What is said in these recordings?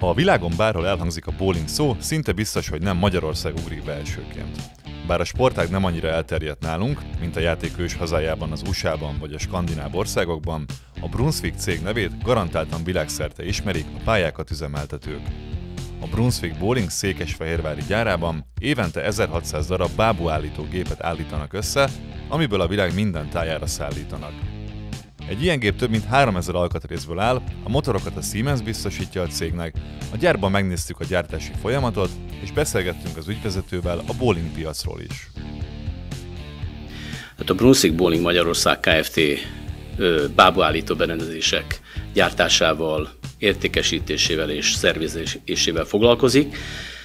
Ha a világon bárhol elhangzik a bowling szó, szinte biztos, hogy nem Magyarország ugrik be elsőként. Bár a sportág nem annyira elterjedt nálunk, mint a játék ős hazájában, az USA-ban vagy a skandináv országokban, a Brunswick cég nevét garantáltan világszerte ismerik a pályákat üzemeltetők. A Brunswick Bowling székesfehérvári gyárában évente 1600 darab bábuállító gépet állítanak össze, amiből a világ minden tájára szállítanak. Egy ilyen gép több mint 3000 alkatrészből áll, a motorokat a Siemens biztosítja a cégnek, a gyárban megnéztük a gyártási folyamatot, és beszélgettünk az ügyvezetővel a bowling piacról is. Hát a Brunswick Bowling Magyarország Kft. Bábuállító berendezések gyártásával, értékesítésével és szervezésével foglalkozik.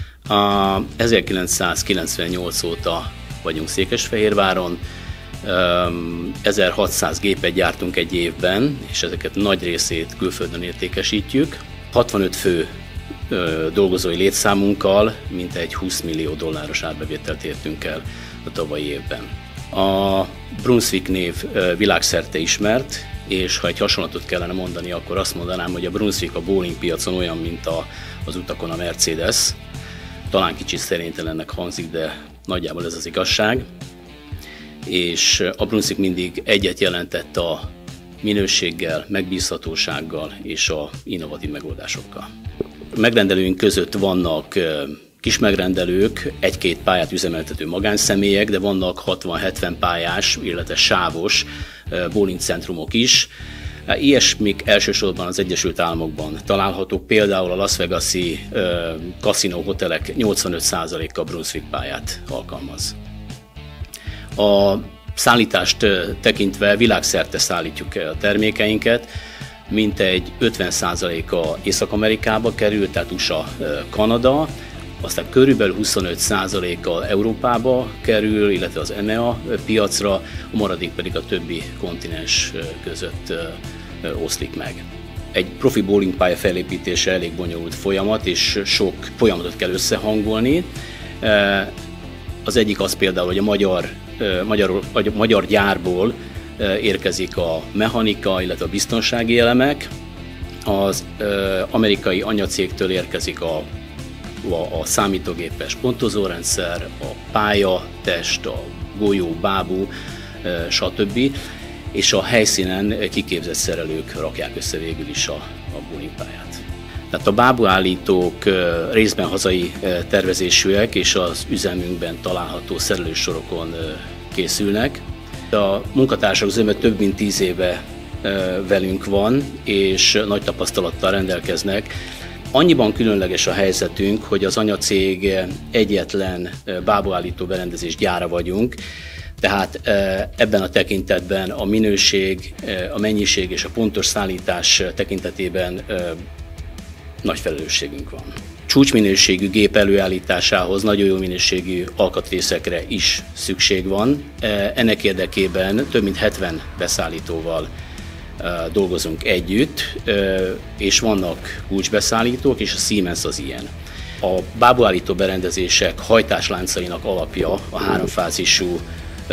1998 óta vagyunk Székesfehérváron, 1600 gépet gyártunk egy évben, és ezeket nagy részét külföldön értékesítjük. 65 fő dolgozói létszámunkkal mintegy 20 millió dolláros árbevételt értünk el a tavalyi évben. A Brunswick név világszerte ismert, és ha egy hasonlatot kellene mondani, akkor azt mondanám, hogy a Brunswick a bowling piacon olyan, mint az utakon a Mercedes. Talán kicsit szerénytelennek hangzik, de nagyjából ez az igazság. És a Brunswick mindig egyet jelentett a minőséggel, megbízhatósággal és a innovatív megoldásokkal. A megrendelőink között vannak kis megrendelők, egy-két pályát üzemeltető magánszemélyek, de vannak 60-70 pályás, illetve sávos bowling centrumok is. Ilyesmik elsősorban az Egyesült Államokban találhatók, például a Las Vegas-i kaszinó hotelek 85%-a Brunswick pályát alkalmaz. A szállítást tekintve világszerte szállítjuk a termékeinket, mintegy 50%-a Észak-Amerikába kerül, tehát USA, Kanada, aztán körülbelül 25%-a Európába kerül, illetve az EMEA piacra, a maradék pedig a többi kontinens között oszlik meg. Egy profi bowling pálya felépítése elég bonyolult folyamat, és sok folyamatot kell összehangolni. Az egyik az például, hogy a magyar gyárból érkezik a mechanika, illetve a biztonsági elemek, az amerikai anyacégtől érkezik a számítógépes pontozórendszer, a pályatest, a golyó, bábú, stb. És a helyszínen kiképzett szerelők rakják össze végül is a bowling pályát. Tehát a bábuállítók részben hazai tervezésűek, és az üzemünkben található szerelősorokon készülnek. A munkatársak zöme több mint 10 éve velünk van, és nagy tapasztalattal rendelkeznek. Annyiban különleges a helyzetünk, hogy az anyacég egyetlen bábuállító berendezés gyára vagyunk, tehát ebben a tekintetben a minőség, a mennyiség és a pontos szállítás tekintetében nagy felelősségünk van. Csúcsminőségű gép előállításához nagyon jó minőségű alkatrészekre is szükség van. Ennek érdekében több mint 70 beszállítóval dolgozunk együtt, és vannak kulcsbeszállítók, és a Siemens az ilyen. A bábuállító berendezések hajtásláncainak alapja a háromfázisú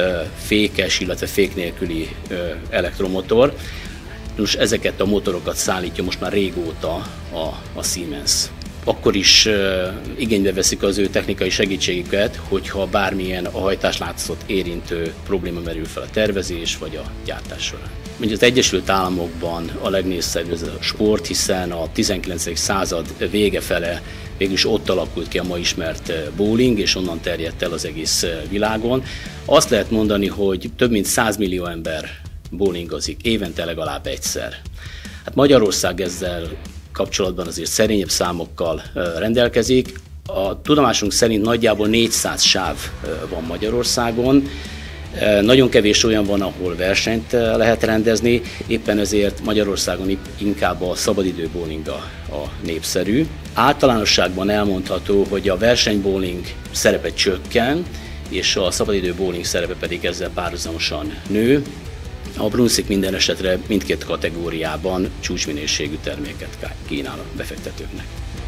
fékes, illetve fék nélküli elektromotor. Most ezeket a motorokat szállítja most már régóta a Siemens. Akkor is igénybe veszik az ő technikai segítségüket, hogyha bármilyen a hajtásláncot érintő probléma merül fel a tervezés vagy a gyártás során. Mondjuk az Egyesült Államokban a legnépszerűbb ez a sport, hiszen a 19. század vége fele végülis ott alakult ki a ma ismert bowling, és onnan terjedt el az egész világon. Azt lehet mondani, hogy több mint 100 millió ember bowlingozik évente legalább egyszer. Hát Magyarország ezzel kapcsolatban azért szerényebb számokkal rendelkezik. A tudomásunk szerint nagyjából 400 sáv van Magyarországon. Nagyon kevés olyan van, ahol versenyt lehet rendezni, éppen ezért Magyarországon inkább a szabadidő bowling a népszerű. Általánosságban elmondható, hogy a versenybowling szerepe csökken, és a szabadidő bowling szerepe pedig ezzel párhuzamosan nő. A Brunswick minden esetre mindkét kategóriában csúcsminőségű terméket kínál a befektetőknek.